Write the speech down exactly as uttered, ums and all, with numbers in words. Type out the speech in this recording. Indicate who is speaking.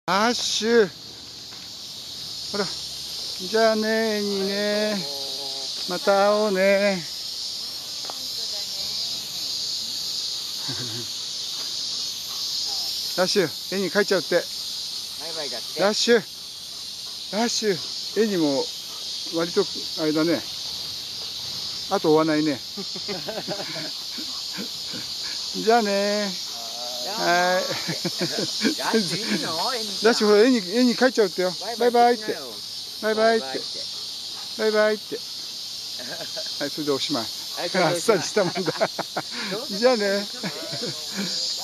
Speaker 1: アッシュ、ほら、じゃあね、にね、また会おうね。ラッシュ、絵に描いちゃうって。
Speaker 2: バイバイだって。
Speaker 1: ラッシュ、ラッシュ、絵にも割とあれだね。あと追わないね。じゃあね。はい。
Speaker 2: ラッシュいいの？
Speaker 1: ラッシュほら絵に絵に描いちゃうってよ。バイバイって。バイバイって。バイバイって。はい、それでおしまい。あっさりしたもんだ。じゃあね。